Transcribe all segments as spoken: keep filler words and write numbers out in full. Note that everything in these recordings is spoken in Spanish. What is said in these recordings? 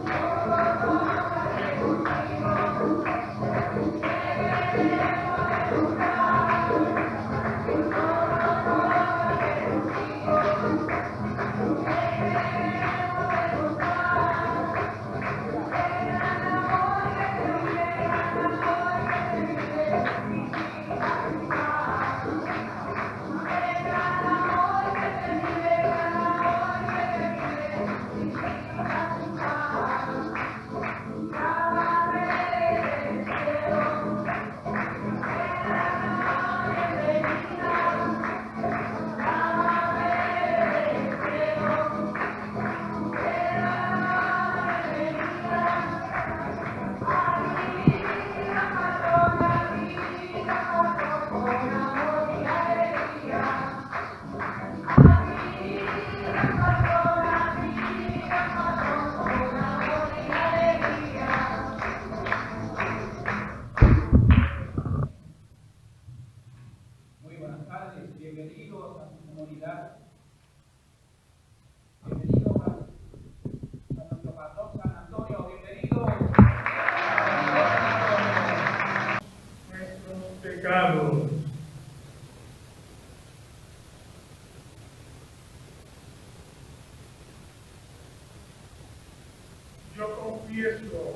Yo confieso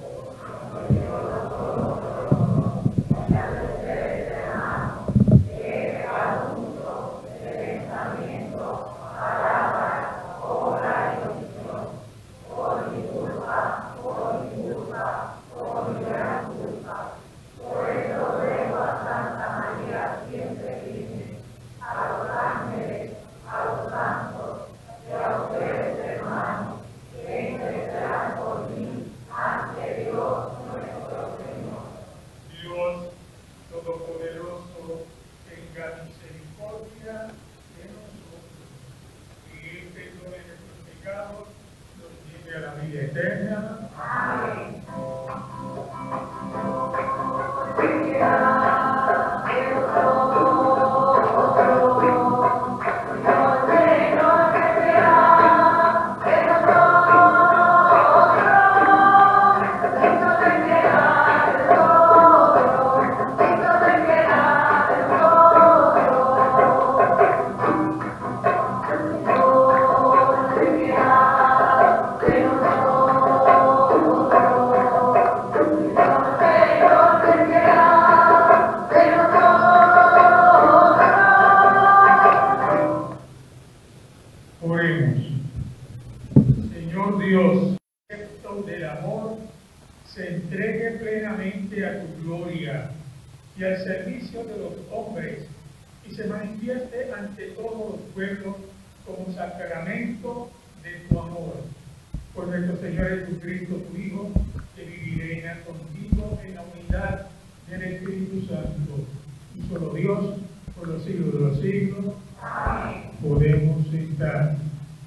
y al servicio de los hombres, y se manifieste ante todos los pueblos como sacramento de tu amor. Por nuestro Señor Jesucristo, tu Hijo, que vive y reina contigo en la unidad del Espíritu Santo, un solo Dios, por los siglos de los siglos. Amén. Podemos sentar.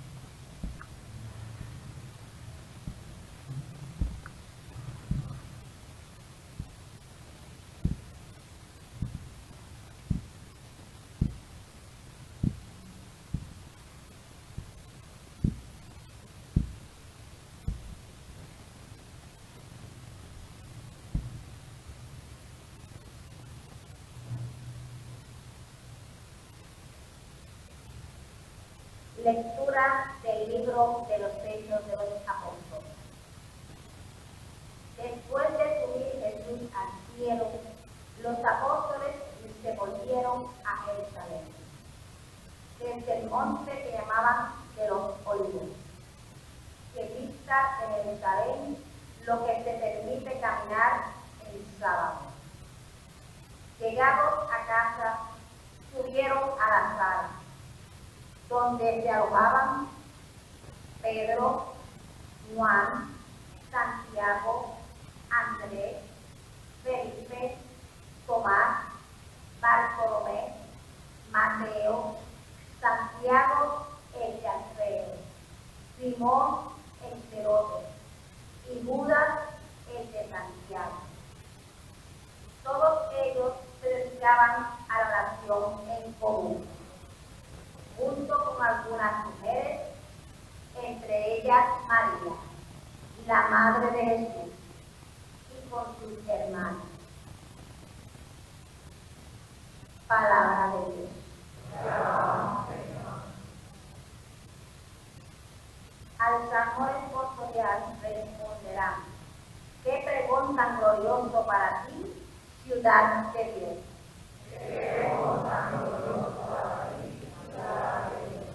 Lectura del libro de los Hechos de los Apóstoles. Después de subir Jesús al cielo, los apóstoles se volvieron a Jerusalén, desde el monte que llamaban de los Olivos, que dista de Jerusalén lo que se permite caminar el sábado. Llegados a casa, subieron a la sala, donde se alojaban Pedro, Juan, Santiago, Andrés, Felipe, Tomás, Bartolomé, Mateo, Santiago el de Alfeo, Simón el celote y Judas el de Santiago. Todos ellos se dedicaban a la oración en común, junto con algunas mujeres, entre ellas María, la madre de Jesús, y con sus hermanos. Palabra de Dios. Al clamor esponsorial responderán: ¿qué pregón tan glorioso para ti, ciudad de Dios? ¿Qué pregón tan glorioso para ti, ciudad de Dios?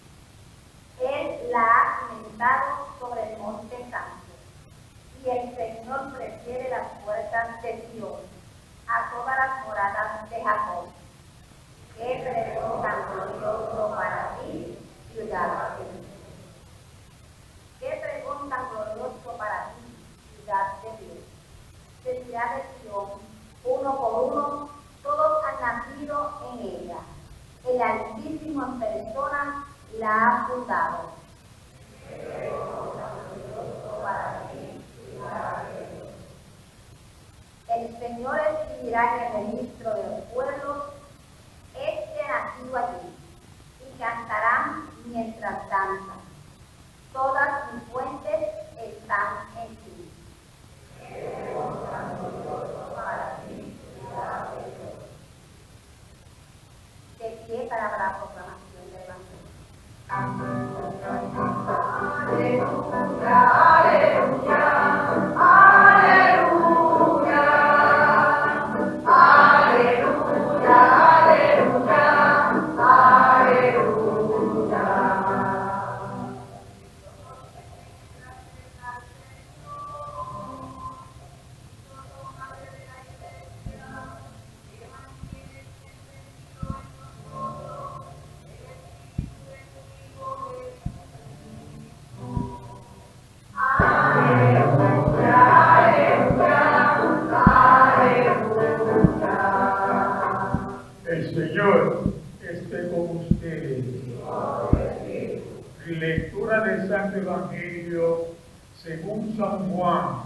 Él la ha cimentado sobre el monte santo, y el Señor prefiere las puertas de Sion a todas las moradas de Jacob. ¿Qué pregón tan glorioso para ti, ciudad de Dios? ¿Qué pregón tan glorioso para ti, ciudad de Dios? Se dirá de Sion, uno por uno, todos han nacido en ella. El Altísimo en persona la ha fundado. ¿Qué pregón tan glorioso para ti, ciudad de Dios? El Señor escribirá en el registro de los pueblos: este nacido allí, y cantarán mientras danzan. Todas mis fuentes están en ti. ¿Qué pregón tan glorioso para ti, ciudad de Dios? De pie para la proclamación del Evangelio. Aleluya, aleluya, aleluya, aleluya, aleluya, aleluya. El Señor esté con ustedes. Lectura del Santo Evangelio según San Juan.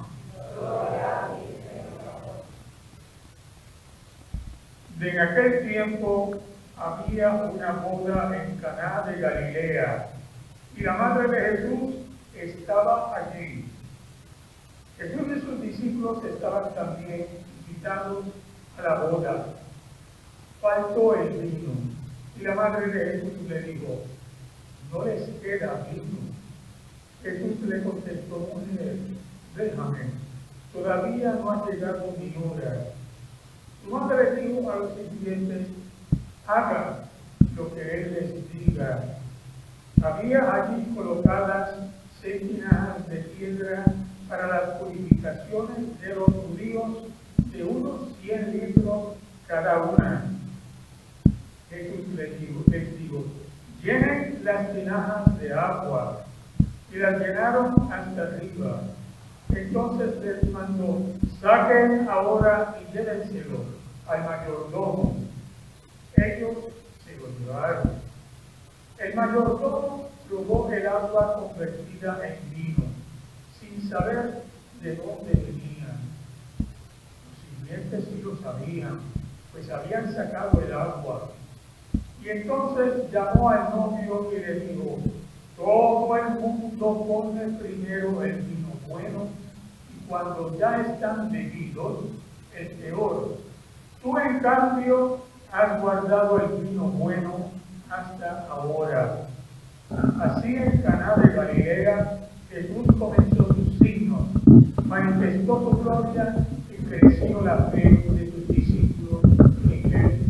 En aquel tiempo había una boda en Caná de Galilea, y la madre de Jesús estaba allí. Jesús y sus discípulos estaban también invitados a la boda. Faltó el vino, y la madre de Jesús le dijo: no les queda vino. Jesús le contestó: mujer, déjame, todavía no ha llegado mi hora. Su madre dijo a los sirvientes: haga lo que él les diga. Había allí colocadas seis tinajas de piedra para las purificaciones de los judíos, de unos cien litros cada una. Jesús les dijo, les dijo: llenen las tinajas de agua, y las llenaron hasta arriba. Entonces les mandó: saquen ahora y llévenselo al mayordomo. Ellos se lo llevaron. El mayordomo probó el agua convertida en vino, sin saber de dónde venía. Los sirvientes sí lo sabían, pues habían sacado el agua. Y entonces llamó al novio y le dijo: todo el mundo pone primero el vino bueno, y cuando ya están bebidos, el peor. Tú, en cambio, has guardado el vino bueno hasta ahora. Así, en Caná de Galilea, Jesús comenzó sus signos, manifestó su gloria y creció la fe de sus discípulos en él.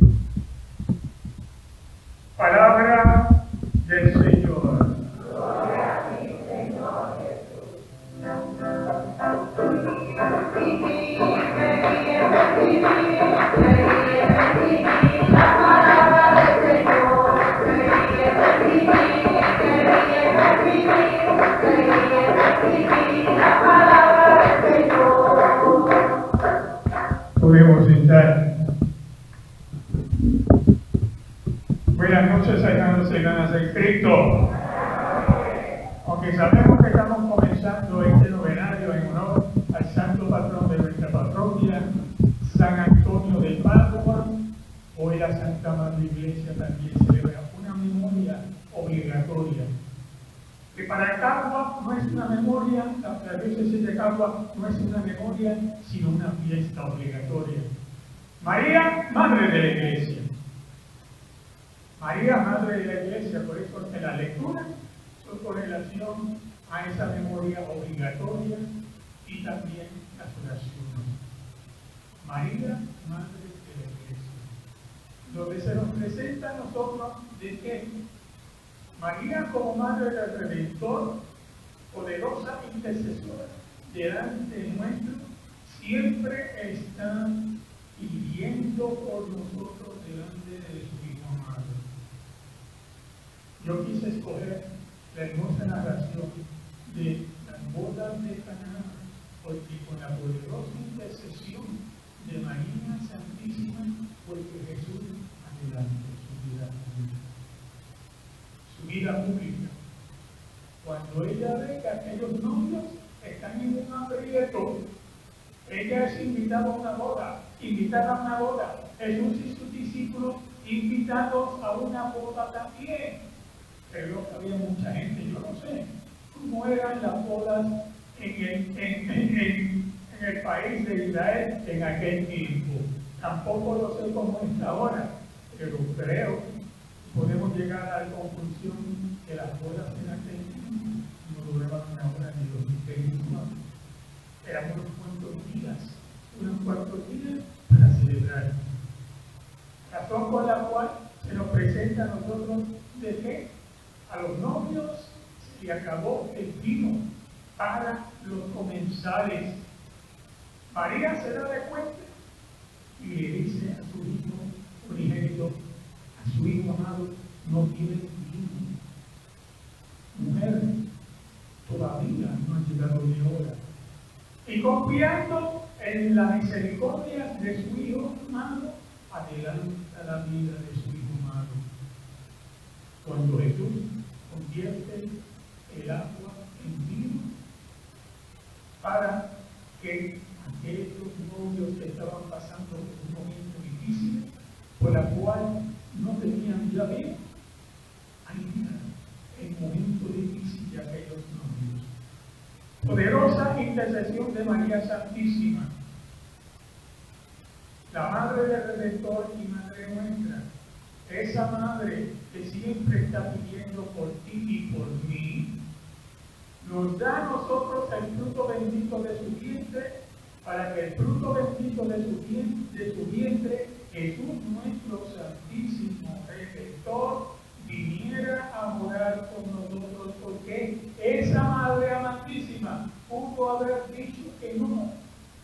Palabra del Señor. Gloria a ti, Señor Jesús. La palabra del Señor. La palabra del Señor. Podemos sentar. Buenas noches, hermanos y hermanas en Cristo. Aunque sabemos que estamos comenzando este novenario en honor al santo patrón de nuestra parroquia, San Antonio de Padua, hoy la Santa Madre Iglesia también celebra una memoria obligatoria, que para Padua no es una memoria la diócesis de Cagua no es una memoria, sino una fiesta obligatoria. María, Madre de la Iglesia. María, Madre de la Iglesia, por eso en la lectura son con relación a esa memoria obligatoria y también las oraciones. María, Madre de la Iglesia. Donde se nos presenta a nosotros de que María como Madre del Redentor, poderosa intercesora delante nuestro, siempre está pidiendo por nosotros delante de su Hijo amado. Yo quise escoger la hermosa narración de las bodas de Caná, porque con la poderosa intercesión de María Santísima, porque Jesús adelante su vida pública. Su vida pública. Cuando ella ve que aquellos novios están en un aprieto, ella es invitada a una boda, invitada a una boda. Jesús y sus discípulos invitados a una boda también. Pero había mucha gente, yo no sé cómo eran las bodas en el, en, en, en, en el país de Israel en aquel tiempo. Tampoco lo sé cómo es ahora, pero creo que podemos llegar a la conclusión que las bodas en aquel tiempo no duraban una hora ni dos minutos. Eran unos cuantos días, unos cuantos días para celebrar. Razón por la cual se nos presenta a nosotros de que a los novios se le acabó el vino para los comensales. María se da de cuenta y le dice a su hijo unigénito, a su hijo amado, no tiene vino. Mujer, todavía no ha llegado mi hora. Y confiando en la misericordia de su hijo amado, adelanta la vida de su hijo amado. Cuando Jesús convierte el agua en vino para que aquellos novios que estaban pasando un momento difícil, por la cual no tenían ya bien, aliviar el momento difícil de aquellos novios. Poderosa intercesión de María Santísima, la Madre del Redentor y Madre nuestra, esa Madre que siempre está pidiendo por ti y por mí, nos da a nosotros el fruto bendito de su vientre, para que el fruto bendito de su vientre, de su vientre Jesús nuestro Santísimo Redentor, viniera a morar con nosotros, porque esa Madre amantísima pudo haber dicho que no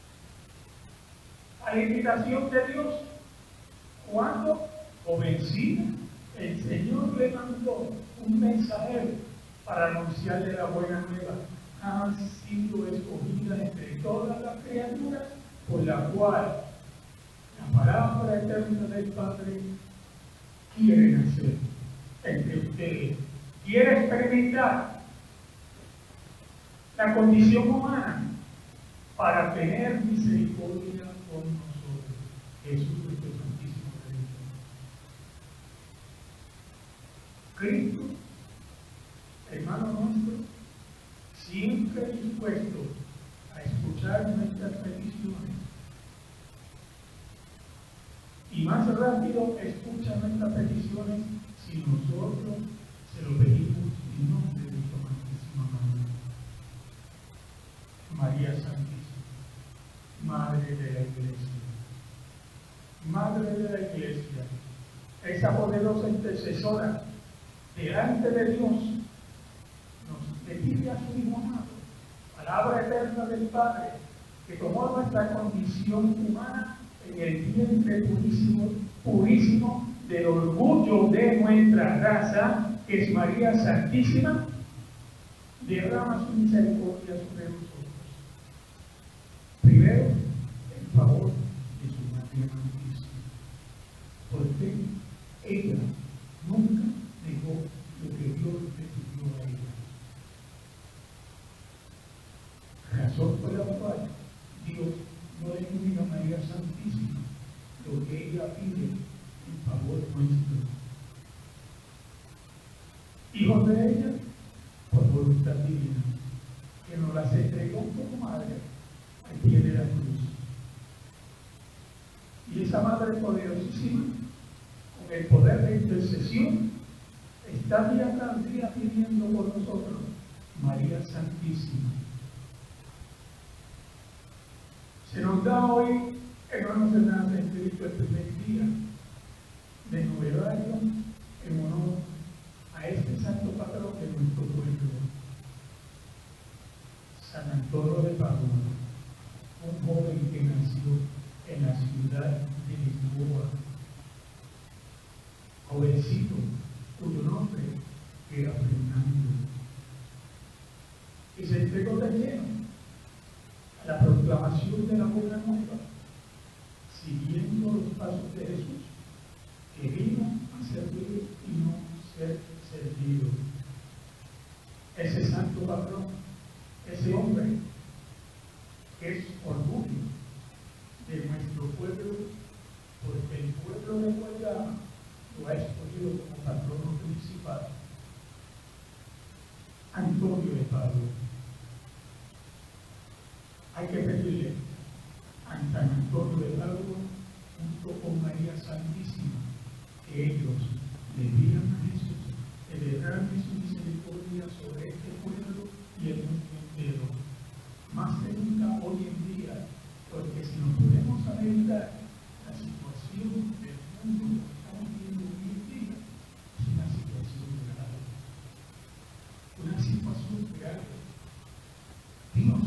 a la invitación de Dios. Cuando, convencida, el Señor le mandó un mensajero para anunciarle la buena nueva. Han sido escogidas entre todas las criaturas, por la cual la palabra eterna del Padre quiere nacer entre ustedes, quiere experimentar la condición humana para tener misericordia con nosotros. Jesús nuestro Santísimo Redentor. Cristo, hermano nuestro, siempre dispuesto a escuchar nuestras peticiones, y más rápido escucha nuestras peticiones si nosotros se lo pedimos en nombre de su amantísima Madre, María Santísima, Madre de la Iglesia. Madre de la Iglesia, esa poderosa intercesora delante de Dios, nos le pide a su Hijo amado, palabra eterna del Padre, que tomó nuestra condición humana en el vientre purísimo, purísimo del orgullo de nuestra raza, que es María Santísima, derrama su misericordia sobre nosotros. Primero, en favor de su Madre Santísima, porque ella nunca negó lo que Dios le pidió a ella. Razón por la cual Dios no le pidió a María Santísima lo que ella pide en favor nuestro. Hijos de ella, por voluntad divina, que nos las entregó como madre al pie de la cruz. Y esa madre poderosísima, con el poder de intercesión, está día tras día pidiendo por nosotros, María Santísima. Se nos da hoy, hermanos y hermanas en Cristo, el primer día de novenario en honor a este santo patrón de nuestro pueblo, San Antonio de Padua, un joven que nació en la ciudad de Lisboa, jovencito cuyo nombre era Fernando, y se entregó de lleno a la proclamación de la buena nueva, siguiendo los pasos de Jesús, que vino a servir y no ser servido. Ese santo patrón, ese hombre, es orgullo de nuestro pueblo, porque el pueblo de Guayama lo ha escogido como patrono principal. Antonio de Padua. Hay que pedirle a San Antonio de Padua, junto con María Santísima, que ellos le pidan a Jesús que derrame su misericordia sobre este pueblo y el mundo entero. Más que nunca hoy en día, porque si nos ponemos a meditar la situación del mundo que estamos viendo hoy en día, es una situación grave. Una situación grave. Dios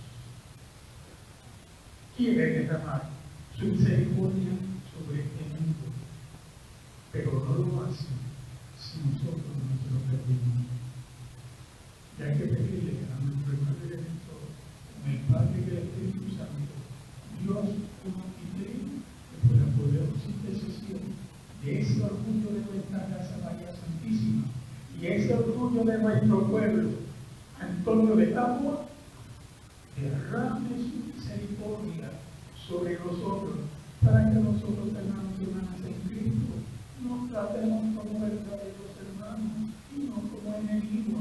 quiere derramar su misericordia sobre este mundo, pero no lo hace si nosotros no se lo pedimos. Y hay que pedirle a nuestro hermano Redentor, con el Padre y el Espíritu Santo, Dios uno y trino, que por la poderosa intercesión de ese orgullo de nuestra casa María Santísima y ese orgullo de nuestro pueblo, Antonio de Padua, derrame su misericordia sobre nosotros, para que nosotros, hermanos y hermanas en Cristo, nos tratemos como verdaderos hermanos y no como enemigos.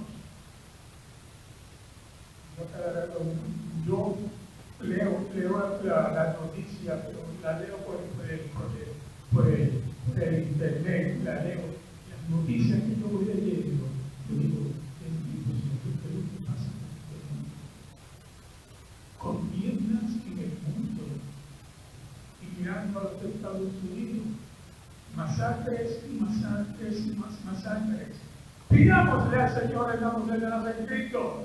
Yo leo, leo la, la noticia, pero la leo por, por, el, por, el, por, el, por el internet, la leo, las noticias que yo voy leyendo, yo digo, ¿qué pasa con este mundo? Contiendas en el mundo, y mirando a los Estados Unidos, masacres y masacres y más masacres. Pidámosle al Señor en la mujer de la en Cristo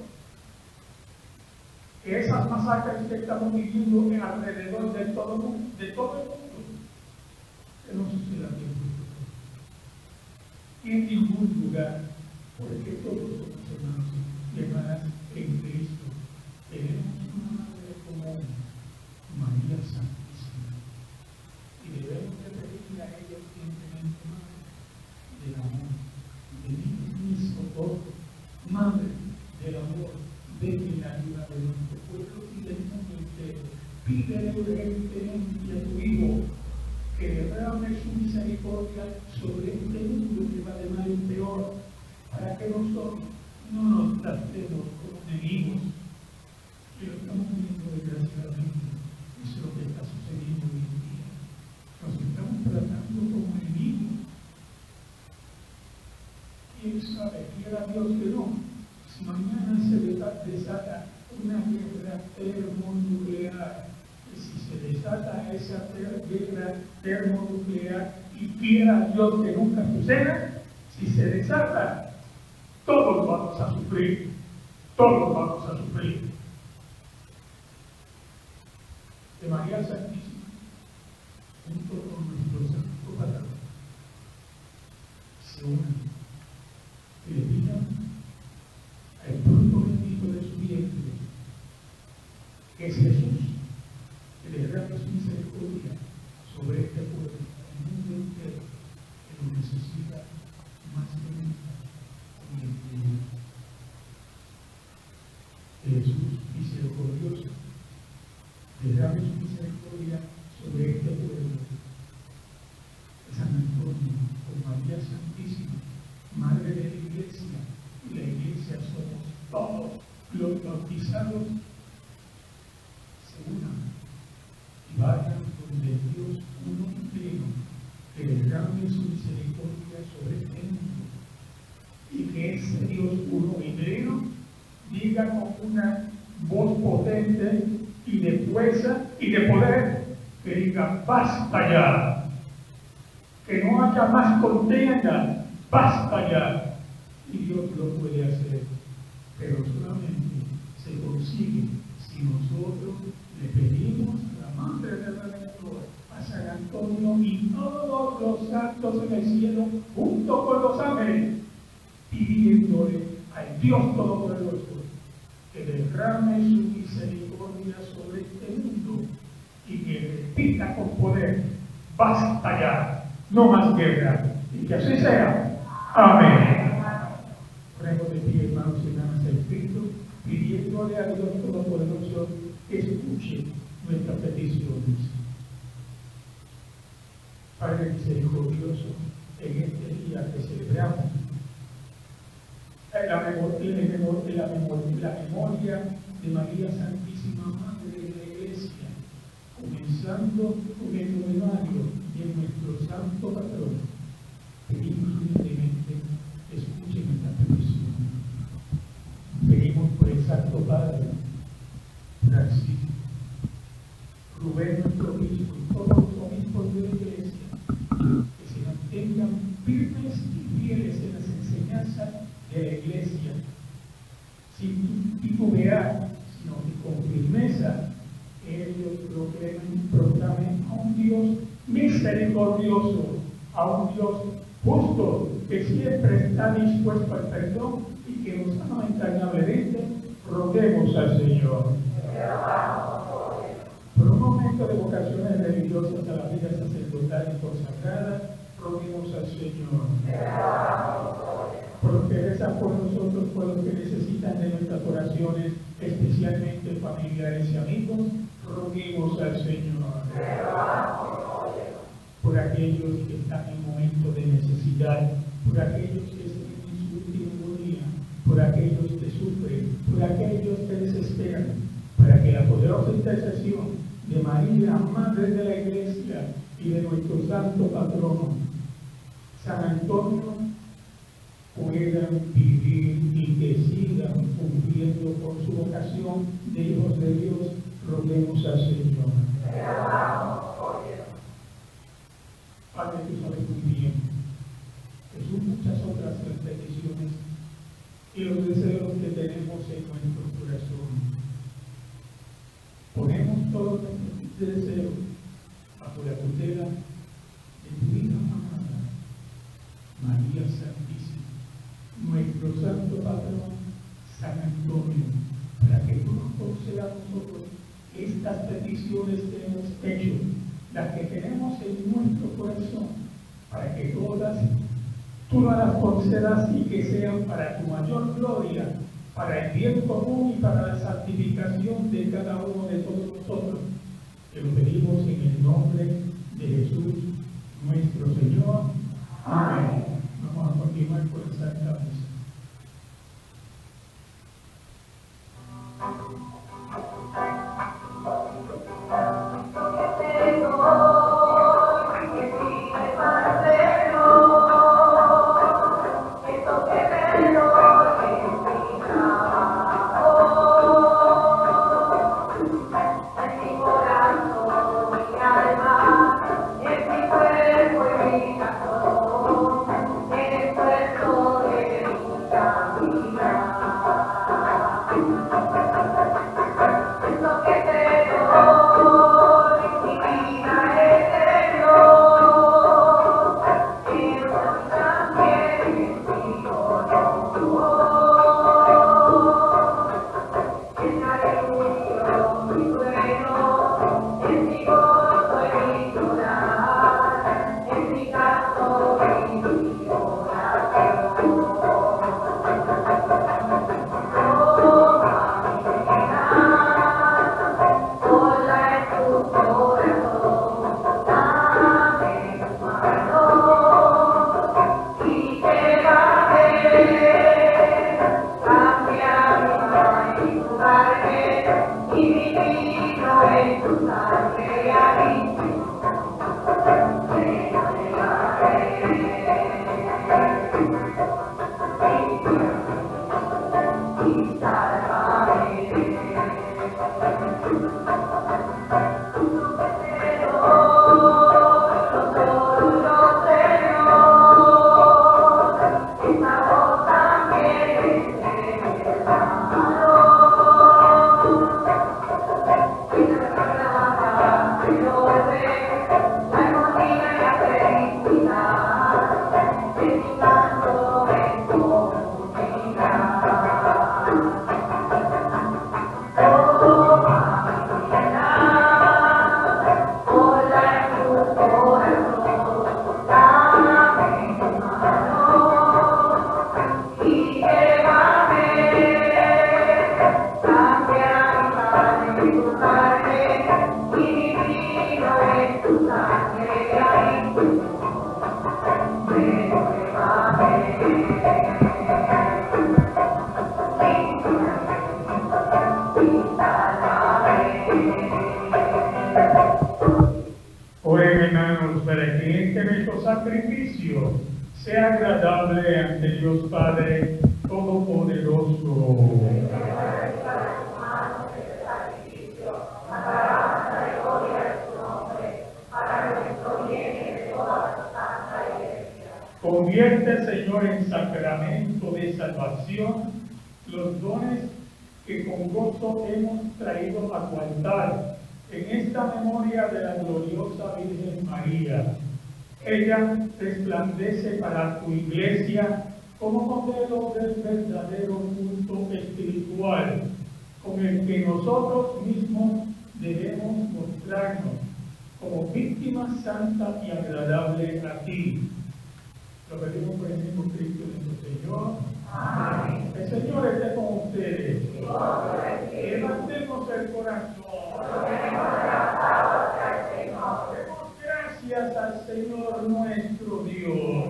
que esas masacres que estamos viviendo en alrededor de todo el mundo, de todo el mundo, que no sucedan en Cristo. Y en ningún lugar, porque todos somos hermanos y hermanas en Cristo. Tenemos una madre común, María Santísima, y debemos de pedirle a ella urgentemente, madre del amor, de mi socorro, madre del amor, ven en la ayuda de nuestro pueblo y del mundo entero. Pídele urgentemente a tu Hijo que derrame su misericordia sobre este mundo que va de mal en peor, para que nosotros no nos tratemos como enemigos. Que lo estamos viendo desgraciadamente, eso es lo que está sucediendo hoy en día. Nos estamos tratando como enemigos. ¿Quién sabe? Quiera Dios que no. Si mañana se desata una guerra termonuclear, y si se desata esa guerra termonuclear y quiera Dios que nunca suceda, si se desata, todos vamos a sufrir, todos vamos a sufrir. De María Santísima, junto con nuestro Santo Patrón, se unen y le pidan al fruto bendito de su vientre, que es Jesús, que le derrame su misericordia sobre este pueblo, el mundo entero, que lo necesita más que nunca hoy en día. Jesús misericordioso, derrame su misericordia sobre este pueblo. San Antonio, con María Santísima, Madre de la Iglesia, y la Iglesia somos todos los bautizados lleno, diga con una voz potente y de fuerza y de poder, que diga, basta ya, que no haya más contienda, basta ya. Y Dios lo puede hacer, pero solamente se consigue si nosotros le pedimos a la Madre del Redentor, a San Antonio y todos los santos en el cielo, junto con los ángeles, pidiéndole al Dios Todopoderoso que derrame su misericordia sobre este mundo y que repita con poder, basta ya, no más guerra, y que así sea. Amén. Ponemos de pie, hermanos y hermanas, el Cristo, pidiéndole a Dios Todopoderoso que escuche nuestras peticiones. Padre misericordioso, en este día que celebramos la memoria, la memoria, la memoria, la memoria de María Santísima Madre de la Iglesia, comenzando con el novenario de nuestro Santo Patrón, pedimos humildemente que escuchen esta petición. Pedimos por el Santo Padre Francisco, Rubén nuestro obispo y todos los obispos de la Iglesia, que se mantengan firmes y fieles en las enseñanzas de la Iglesia, sin titubear, sino que con firmeza ellos proclamen, proclamen a un Dios misericordioso, a un Dios justo, que siempre está dispuesto al perdón y que nos ama entrañablemente. Roguemos al Señor. Por un momento de vocaciones religiosas a la vida sacerdotal y consagrada, roguemos al Señor. Por los que rezan por nosotros, por los que necesitan de nuestras oraciones, especialmente familiares y amigos, roguemos al Señor. Por aquellos que están en momento de necesidad, por aquellos que están en su último día, por aquellos que sufren, por aquellos que desesperan, para que la poderosa intercesión de María, Madre de la Iglesia, y de nuestro santo patrono, San Antonio, puedan vivir y que sigan cumpliendo con su vocación de hijos de Dios, roguemos al Señor. Padre, tú sabes muy bien que son muchas otras las peticiones y los deseos que tenemos en nuestro corazón. Ponemos todos nuestros deseos bajo la tutela de tu hija amada, María Santísima, nuestro santo patrón, San Antonio, para que tú nos concedas a nosotros estas peticiones que hemos hecho, las que tenemos en nuestro corazón, para que todas tú las concedas y que sean para tu mayor gloria, para el bien común y para la santificación de cada uno de todos nosotros. Te lo pedimos en el nombre de Jesús, nuestro Señor. Amén. Vamos a continuar con la Santa Misa. Oren, hermanos, para que este nuestro sacrificio sea agradable ante Dios Padre Todopoderoso. Convierte, Señor, en sacramento de salvación los dones que con gozo hemos traído a tu altar en esta memoria de la gloriosa Virgen María. Ella resplandece para tu iglesia como modelo del verdadero culto espiritual con el que nosotros mismos debemos mostrarnos como víctimas santas y agradables a ti. Lo pedimos por el mismo Cristo nuestro Señor. Amén. El Señor esté con ustedes. Levantemos el corazón. Demos gracias al Señor nuestro Dios.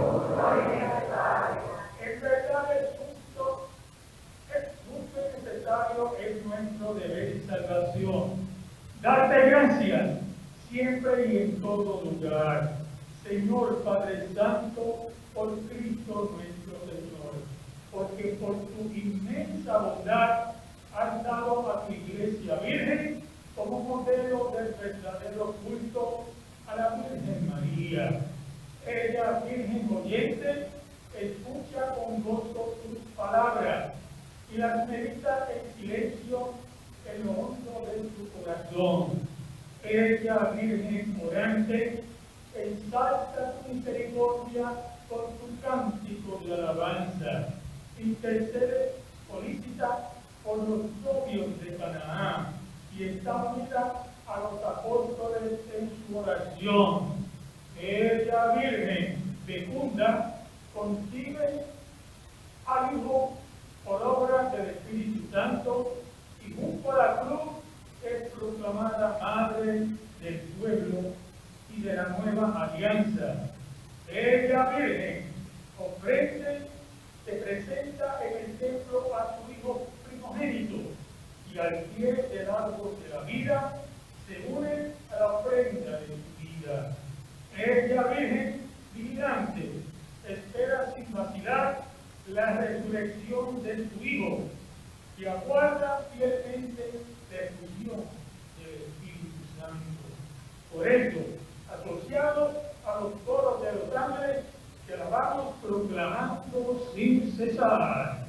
En verdad es justo, es justo y necesario, es nuestro deber y salvación. Darte gracias siempre y en todo lugar, Señor Padre Santo, por Cristo nuestro Señor, porque por tu inmensa bondad has dado a tu Iglesia Virgen como modelo del verdadero culto a la Virgen María. Ella, Virgen oyente, escucha con gozo tus palabras y las medita en silencio en lo hondo de tu corazón. Ella, Virgen orante, ensalza tu misericordia con tu cántico de alabanza. Intercede solícita por los novios de Canaán y está unida a los apóstoles en su oración. Ella, Virgen fecunda, concibe al Hijo por obra del Espíritu Santo y junto a la cruz es proclamada Madre del pueblo y de la nueva alianza. Ella, Virgen, ofrece, se presenta en el templo a su Hijo primogénito y al pie del árbol de la vida se une a la ofrenda de su vida. Ella, Virgen, vigilante, espera sin vacilar la resurrección de su Hijo y aguarda fielmente la efusión del Espíritu Santo. Por eso, asociados a los coros de los ángeles, que la vamos proclamando sin cesar.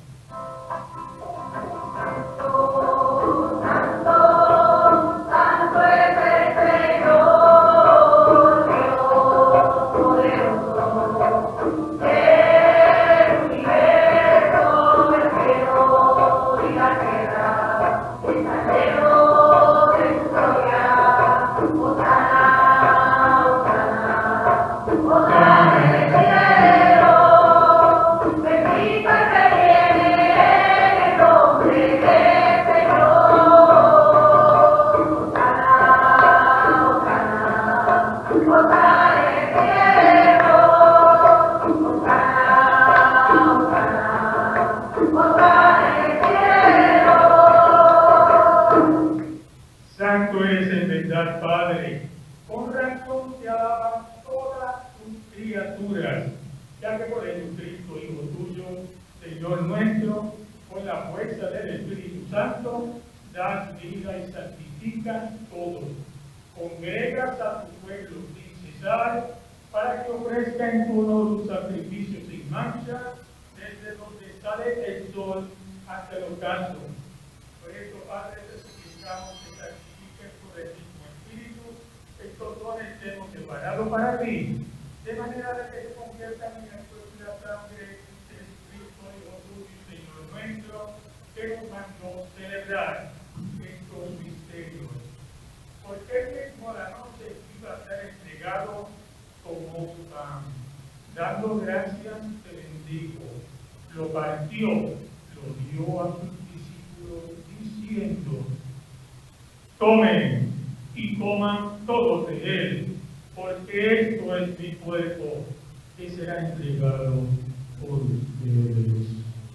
Santo es en verdad, Padre, con razón te alaban todas tus criaturas, ya que por Jesucristo, Hijo tuyo, Señor nuestro, con la fuerza del Espíritu Santo, das vida y santificas todo. Congregas a tu pueblo sin cesar, para que ofrezca en tu honor un sacrificio sin mancha, desde donde sale el sol hasta el ocaso. Por eso, Padre, te suplicamos que santifiques por el mismo Espíritu estos dones que hemos separado para ti, de manera de que se conviertan en el cuerpo y la sangre de Jesucristo, Hijo tuyo y Señor nuestro, que nos mandó celebrar estos misterios. Porque él mismo a la noche iba a ser entregado como pan. Dando gracias, te bendijo, lo partió, lo dio a sus discípulos, diciendo: tomen y coman todos de él, porque esto es mi cuerpo, que será entregado por ustedes.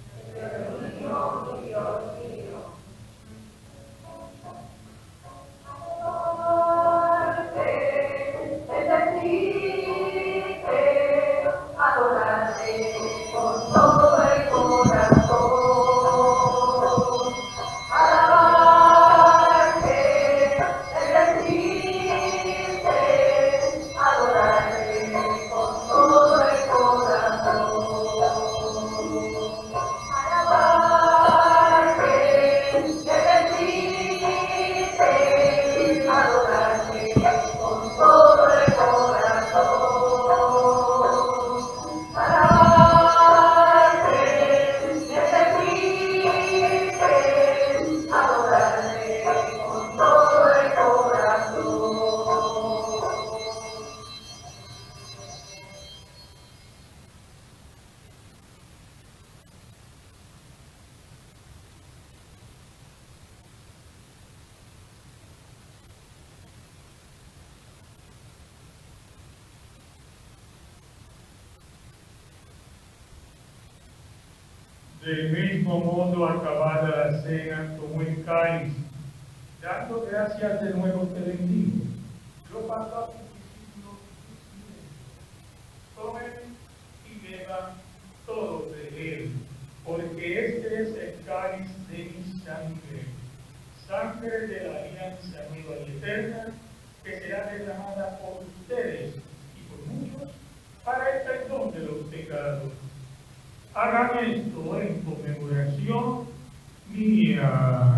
Del mismo modo, acabada la cena, tomó el cáliz, dando gracias de nuevo te bendijo. Lo pasó a sus discípulos diciendo: tomen y beban todos de él, porque este es el cáliz de mi sangre, sangre de la alianza nueva y eterna, que será derramada por ustedes y por muchos para el perdón de los pecados. Hagan esto en conmemoración mía.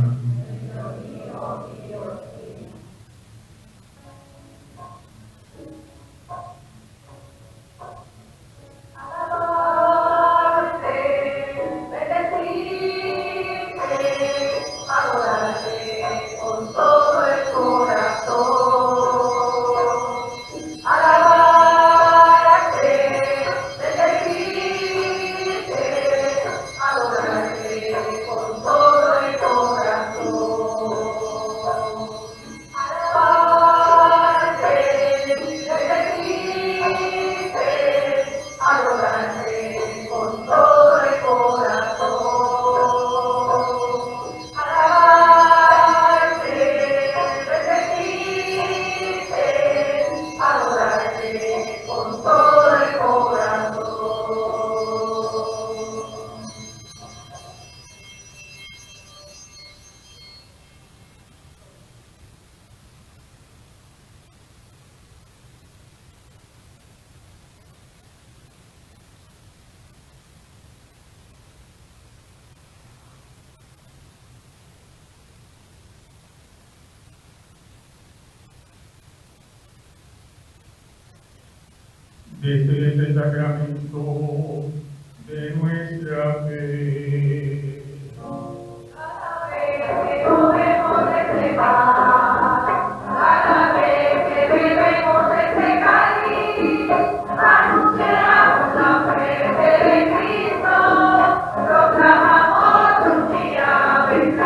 Desde este sacramento de nuestra fe. Cada vez que comemos este pan, cada vez que bebemos este cáliz, anunciamos la muerte de Cristo, proclamamos su día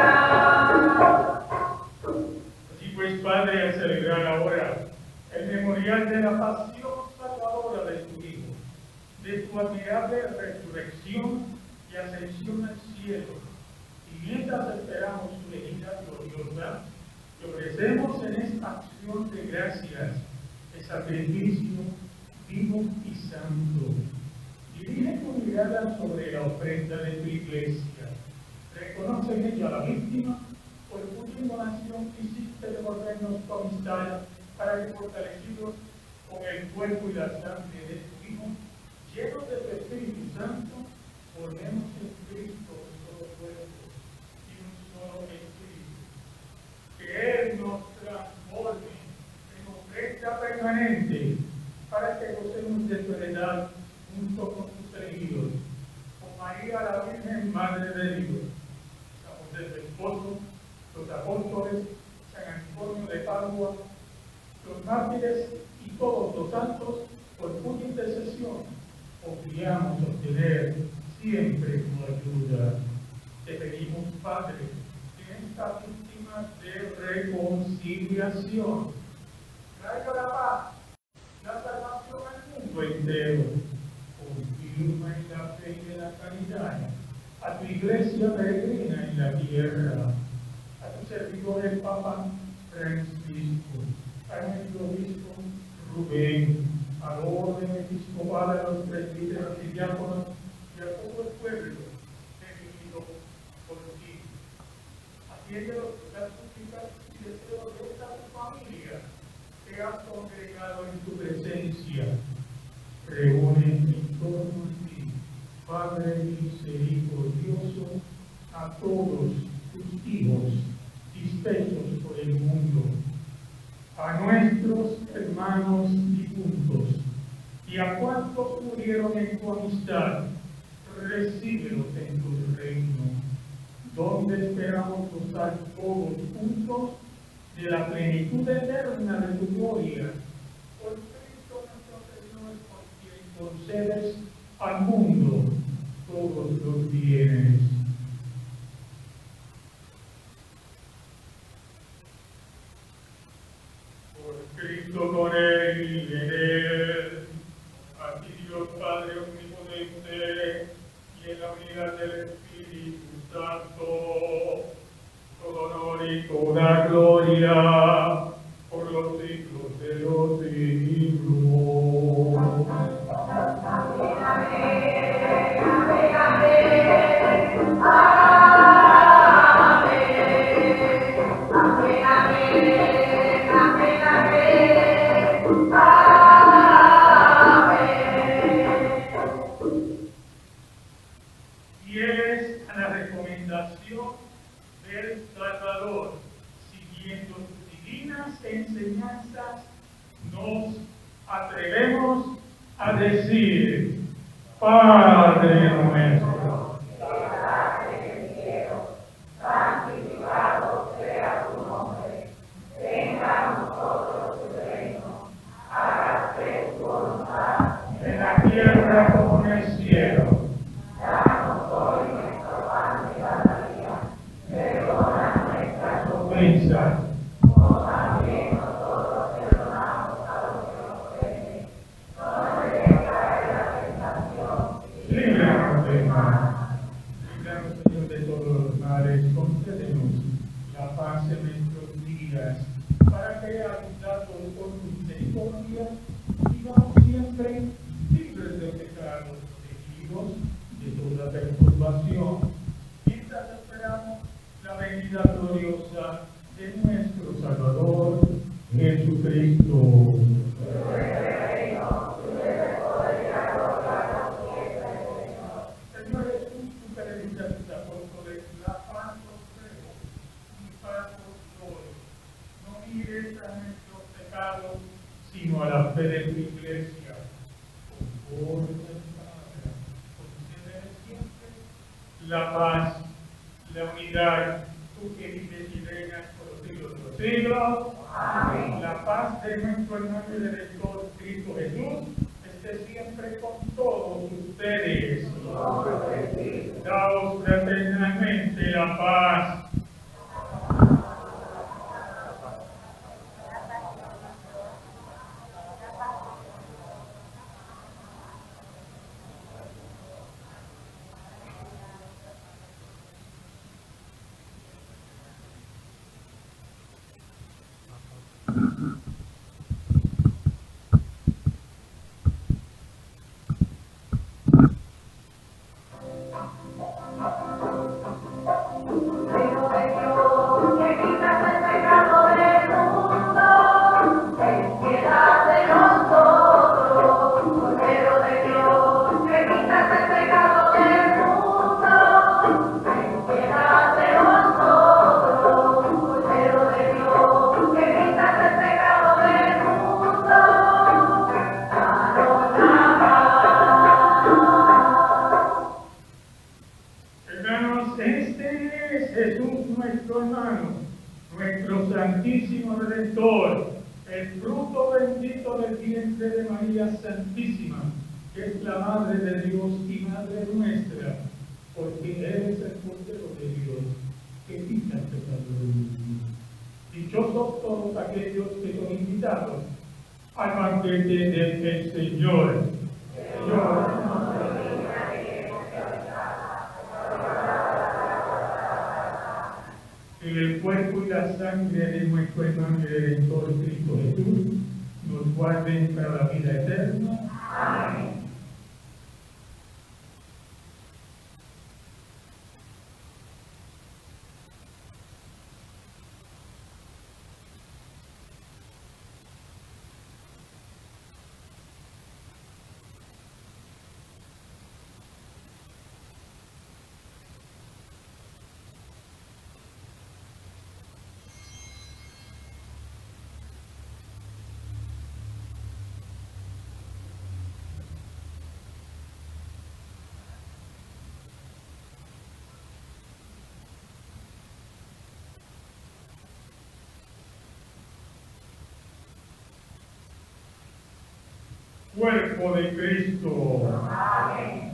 vendrá. Así pues, Padre, al celebrar ahora el memorial de la pasión salvadora de tu Hijo, de tu admirable resurrección y ascensión al cielo, y mientras esperamos su venida gloriosa, te ofrecemos en esta acción de gracias el sacrificio vivo y santo. Dirige tu mirada sobre la ofrenda de tu iglesia. Reconoce en ella a la víctima por tu última donación hiciste devolvernos tu amistad, para que fortalecidos con el cuerpo y la sangre de tu Hijo, llenos de tu Espíritu Santo, ponemos en Cristo un solo cuerpo y un solo Espíritu. Que Él nos transforme en ofrenda permanente, para que gocemos de tu heredad junto con tus elegidos, con María la Virgen, Madre de Dios, San José su esposo, los apóstoles, San Antonio de Padua, los mártires y todos los santos, por cuya intercesión confiamos obtener siempre tu ayuda. Te pedimos, Padre, en esta víctima de reconciliación, traiga la paz, la salvación al mundo entero. Confirma en la fe y en la caridad a tu iglesia peregrina en la tierra, a tu servidor el Papa Francisco, a nuestro obispo Rubén, al orden episcopal, a los presbíteros y diáconos y a todo el pueblo reunido por ti. Atiende las súplicas y deseos de esta tu familia que has congregado en tu presencia. Reúne en torno a ti, Padre misericordioso, a todos tus hijos dispersos por el mundo, a nuestros hermanos difuntos y a cuantos murieron en tu amistad, recíbelos en tu reino, donde esperamos gozar todos juntos de la plenitud eterna de tu gloria. Por Cristo nuestro Señor, por quien concedes al mundo todos los bienes. Cristo, con Él y en Él, a ti Dios Padre omnipotente, y en la unidad del Espíritu Santo, todo honor y toda gloria por los siglos de los siglos. Amén, amén, amén, amén. Amén, amén, amén, amén. Fieles a la recomendación del Salvador, siguiendo sus divinas enseñanzas, nos atrevemos a decir: Padre nuestro, que estás en el cielo, santificado sea tu nombre. Venga a nosotros tu reino, hágase tu voluntad, en la tierra como en el cielo. Danos hoy nuestro pan de cada día, perdona nuestras ofensas, como también nosotros perdonamos a los que nos ofenden. No nos dejes caer en la tentación, líbranos del mal. Líbranos, Señor, de todos los males, concédenos la paz en nuestros días, para que, ayudados por tu misericordia, vivamos siempre libres de pecados, protegidos de toda perturbación, mientras esperamos la venida gloriosa de nuestro Salvador Jesucristo. Señor Jesús, tú que le dices a tus apóstoles: la paz os dejo, mi paz os doy. No mires a nuestros pecados, sino a la fe de tu iglesia. Conforme a tu palabra, concédele siempre la paz, la unidad, tú que vives y reinas por los siglos de los siglos. Amén. La paz de nuestro hermano y director Cristo Jesús esté siempre con todos ustedes. Daos fraternalmente la paz. Pero de Dios Santísimo Redentor, el fruto bendito del vientre de María Santísima, que es la Madre de Dios y Madre nuestra, porque eres el Cordero de Dios, que quita el pecado del mundo. Dichosos todos aquellos que son invitados al banquete del Señor. Señor, que el cuerpo y la sangre de nuestro hermano y Redentor Cristo Jesús nos guarden para la vida eterna. Amén. Cuerpo de Cristo. Amén.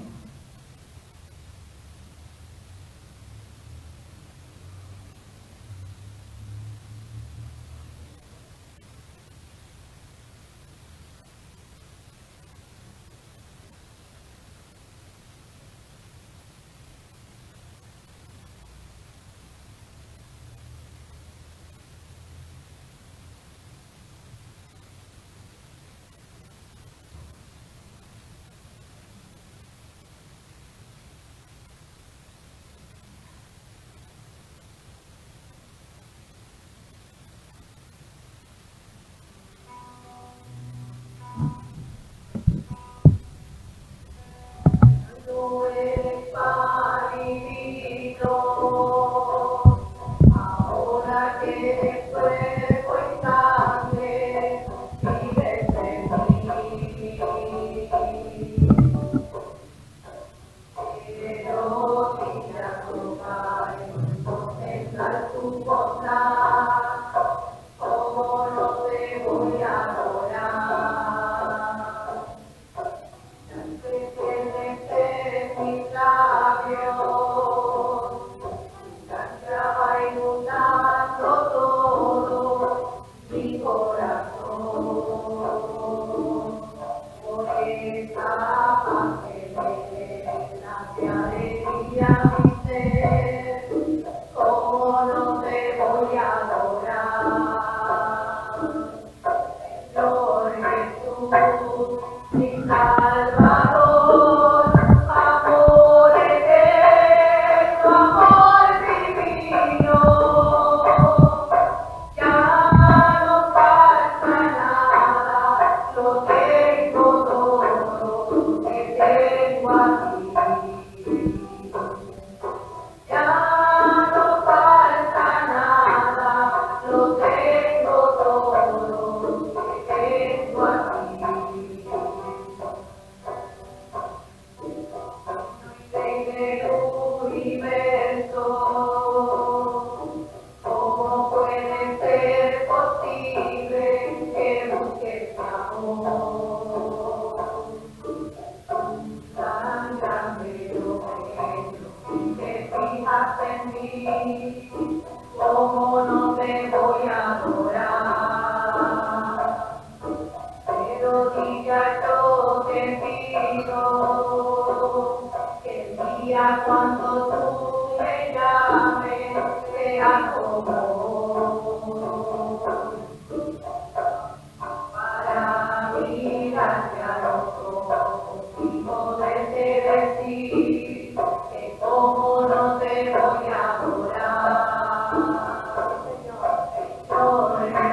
Señor,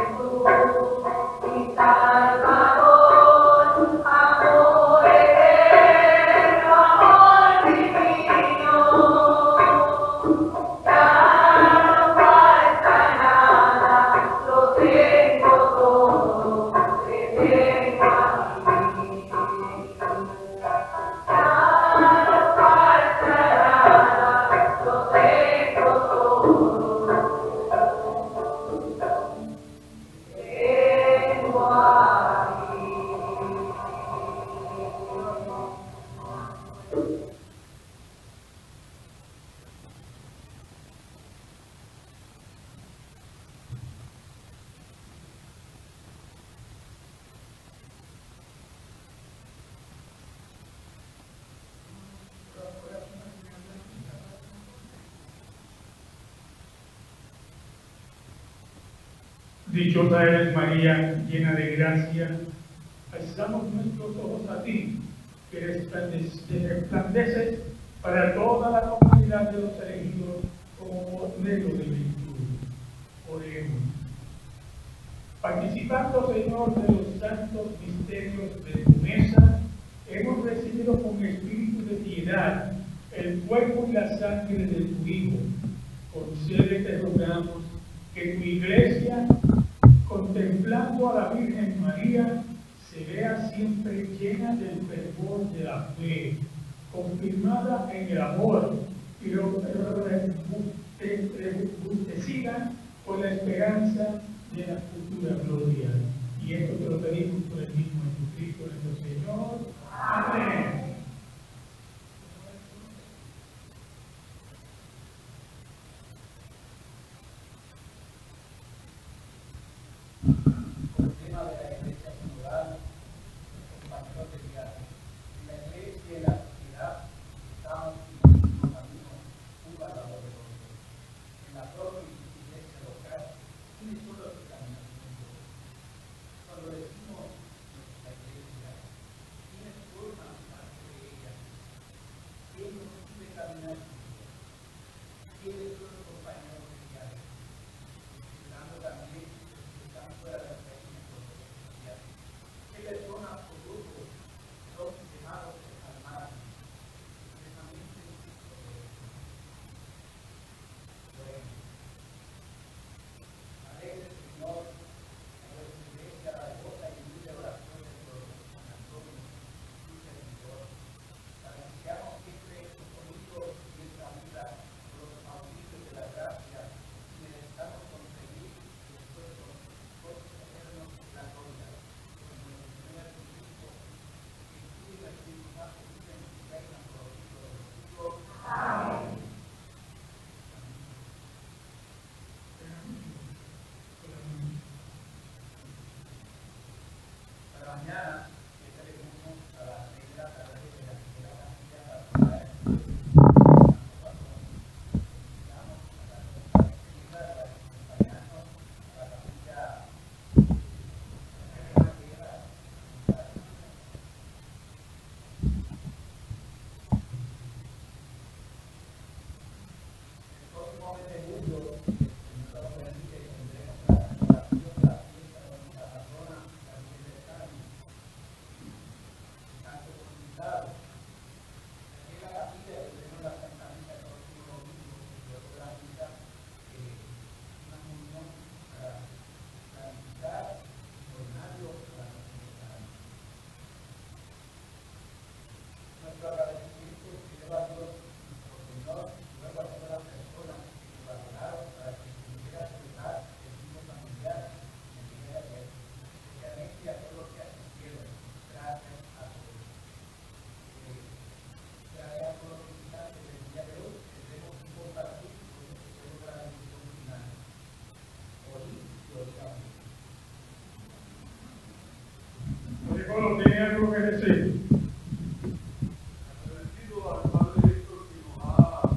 Dichosa eres María, llena de gracia, alzamos nuestros ojos a ti, que resplandeces para toda la comunidad de los elegidos como modelo de virtud. Oremos. Participando, Señor, de los santos misterios de tu mesa, hemos recibido con espíritu de piedad el cuerpo y la sangre de tu Hijo. Concede, te rogamos, que tu Iglesia, contemplando a la Virgen María, se vea siempre llena del fervor de la fe, confirmada en el amor y rebustecida por la esperanza de la futura gloria. Y esto te lo pedimos por el mismo Jesucristo nuestro Señor. Amén. ¿Tiene algo que decir? Agradecido al Padre Héctor que nos ha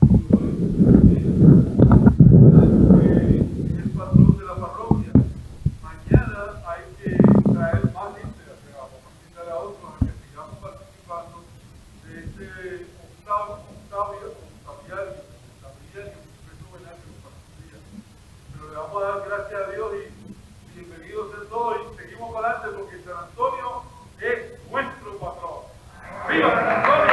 recibido es el patrón de la parroquia. Mañana hay que traer más gente, vamos a invitar a otros a que sigamos participando de este octavo, octavio, octaviario, octaviario, que es homenaje para sus días. Pero le vamos a dar gracias a Dios y bienvenidos a todos y seguimos para adelante porque San Antonio es nuestro patrón. ¡Viva San Antonio!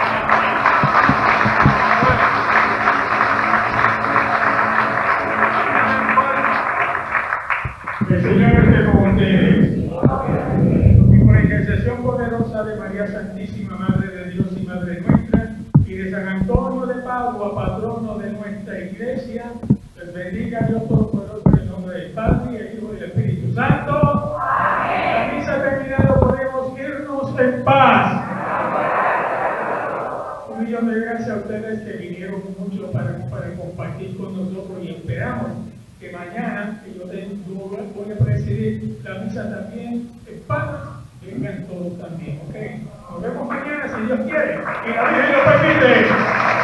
El Señor esté con ustedes. Y por intercesión poderosa de María Santísima, Madre de Dios y Madre nuestra, y de San Antonio de Padua, patrono de nuestra Iglesia, les bendiga a Dios Todopoderoso en el nombre del Padre, y el Hijo y el Espíritu Santo. Amén. La misa terminada, podemos irnos en paz. Un millón de gracias a ustedes que vinieron mucho para, para compartir con nosotros y esperamos que mañana, que yo, tengo, yo voy a presidir la misa también en paz, vengan todos también, ¿ok? Nos vemos mañana si Dios quiere y la Virgen lo permite.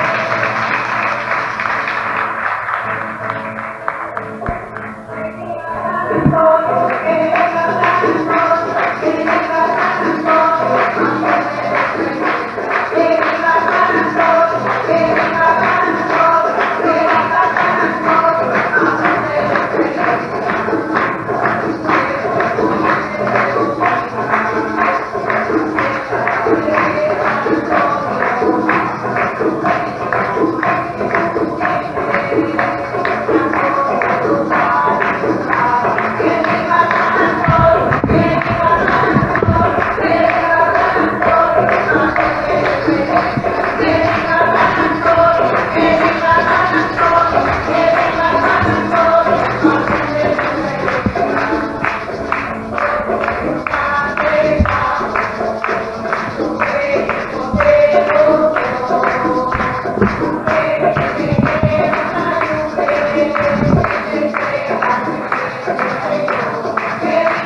Yeah.